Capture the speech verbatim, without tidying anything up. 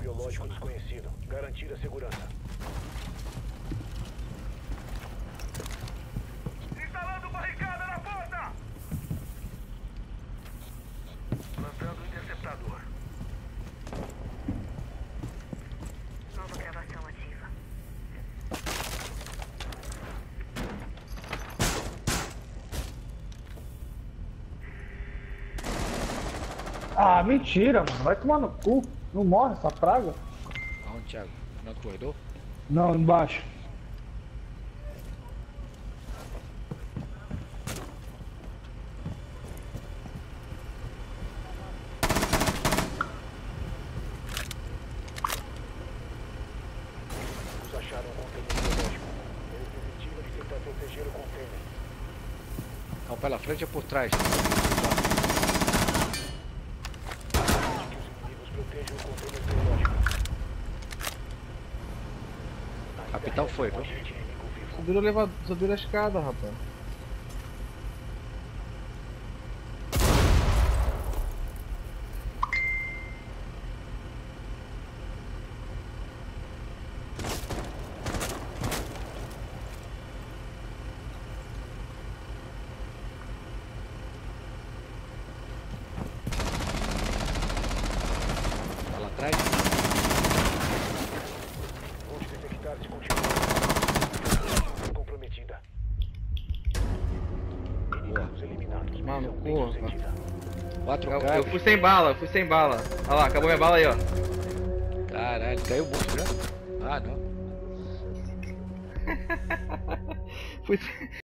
biológico desconhecido. Garantir a segurança. Instalando barricada na porta! Lançando o interceptador. Nova gravação ativa. Ah, mentira, mano. Vai tomar no cu. Não morre essa praga? Aonde, Thiago? No corredor? Não, embaixo. Os acharam um container biológico. Eles desistiram de tentar proteger o container. Não, pela frente ou por trás? Protejam o container biológico. Capitão foi, viu? Subiram o elevador, subiram a escada, rapaz. Tá lá atrás? Onde detectar se continua. Comprometida. Inimigos eliminados. Mano, Missão bem porra. sucedida. Quatro Eu, eu caras. fui sem bala, eu fui sem bala. Olha lá, acabou minha bala aí, ó. Caralho, caiu muito, né? Ah, não. Fui sem...